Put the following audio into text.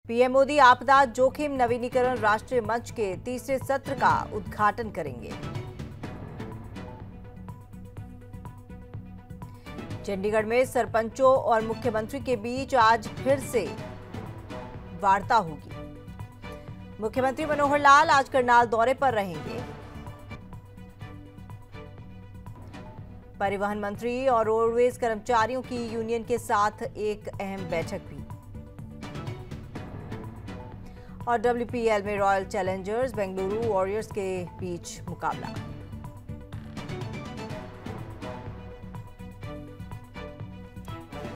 PM Modi आपदा जोखिम नवीनीकरण राष्ट्रीय मंच के तीसरे सत्र का उद्घाटन करेंगे। चंडीगढ़ में सरपंचों और मुख्यमंत्री के बीच आज फिर से वार्ता होगी। मुख्यमंत्री मनोहर लाल आज करनाल दौरे पर रहेंगे। परिवहन मंत्री और रोडवेज कर्मचारियों की यूनियन के साथ एक अहम बैठक भी। और WPL में रॉयल चैलेंजर्स बेंगलुरु वॉरियर्स के बीच मुकाबला।